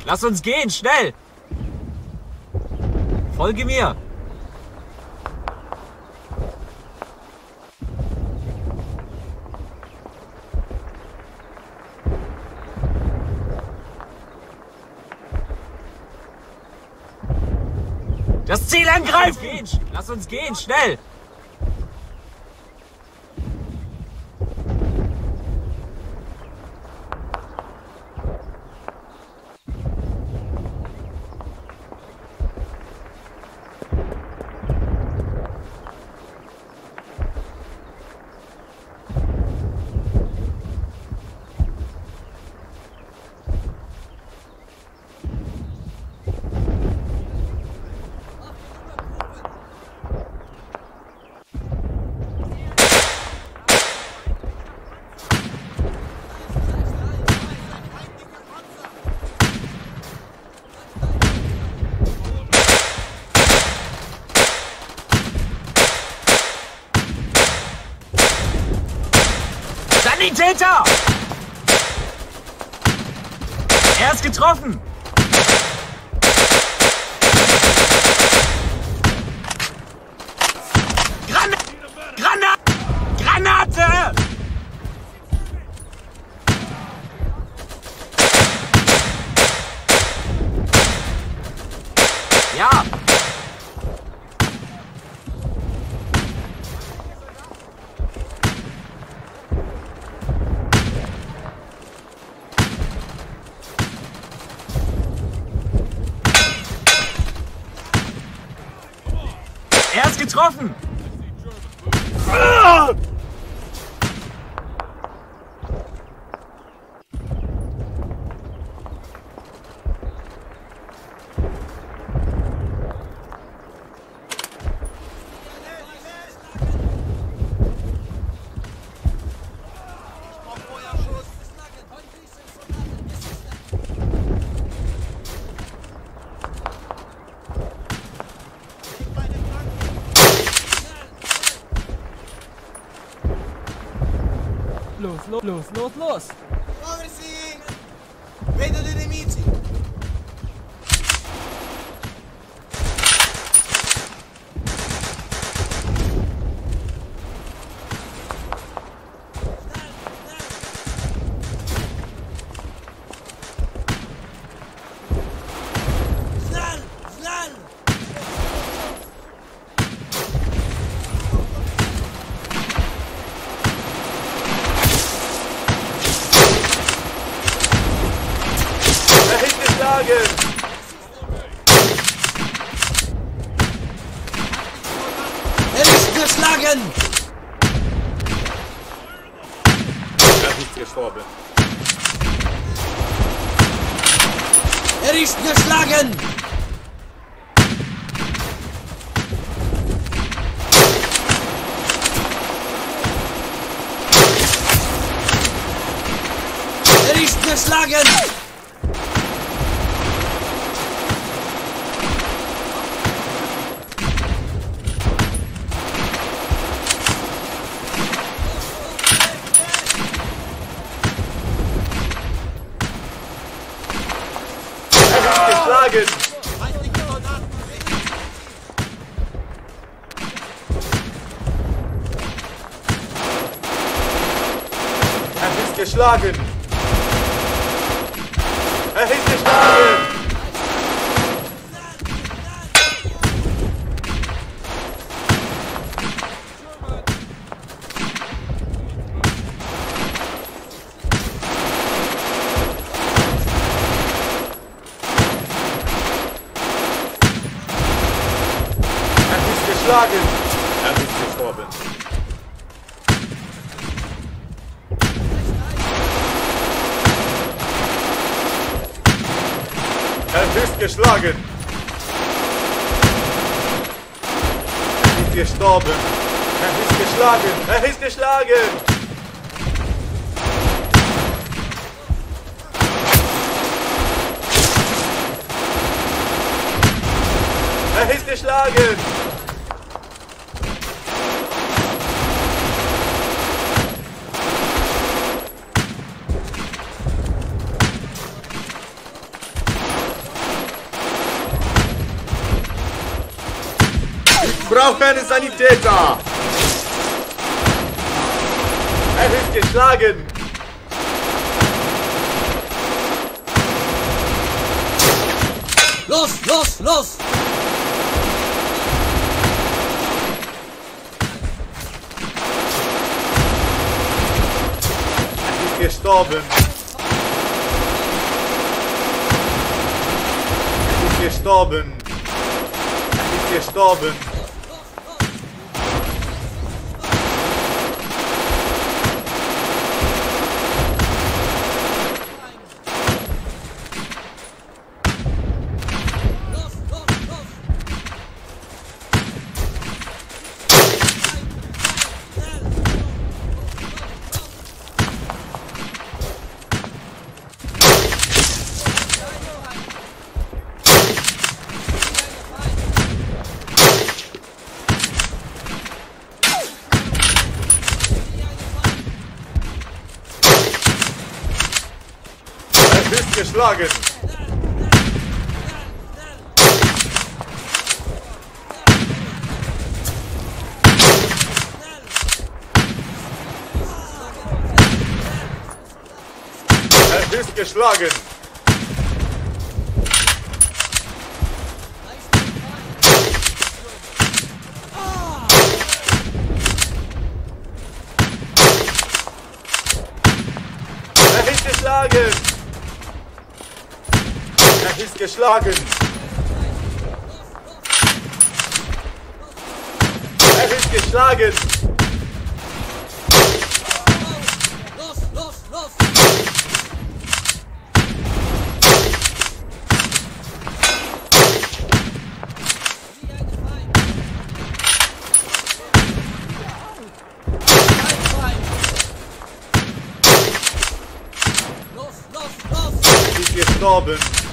Lass uns gehen, schnell! Folge mir! Das Ziel angreifen! Lass uns gehen, schnell! Sanitäter! Er ist getroffen! Granate! Ja! Er ist getroffen! Ah! Los! Muoversi! Vedo dei nemici! Schnell! Er ist geschlagen! Er ist gestorben. Er ist geschlagen! Er ist geschlagen! Geschlagen! Er ist geschlagen! Er ist geschlagen! Geschlagen! Er ist gestorben. Er ist geschlagen. Er ist gestorben. Er ist geschlagen. Er ist geschlagen. Er ist geschlagen. brauche einen Sanitäter! Er ist geschlagen! Los, los, los! Er ist gestorben! Er ist gestorben! Er ist gestorben! Er ist geschlagen! Er ist geschlagen! Er ist geschlagen! Er ist geschlagen! Er ist geschlagen! Los, los, los! Los, los, los! Er ist gestorben!